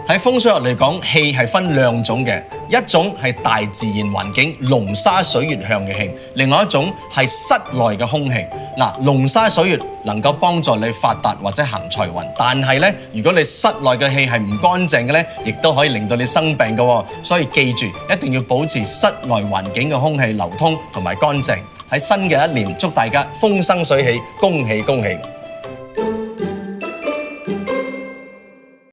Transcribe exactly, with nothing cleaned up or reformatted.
喺風水學嚟講，氣係分兩種嘅，一種係大自然環境龍沙水月向嘅氣，另外一種係室內嘅空氣。嗱，龍沙水月能夠幫助你發達或者行財運，但係咧，如果你室內嘅氣係唔乾淨嘅咧，亦都可以令到你生病嘅。所以記住，一定要保持室內環境嘅空氣流通同埋乾淨。喺新嘅一年，祝大家風生水起，恭喜恭喜！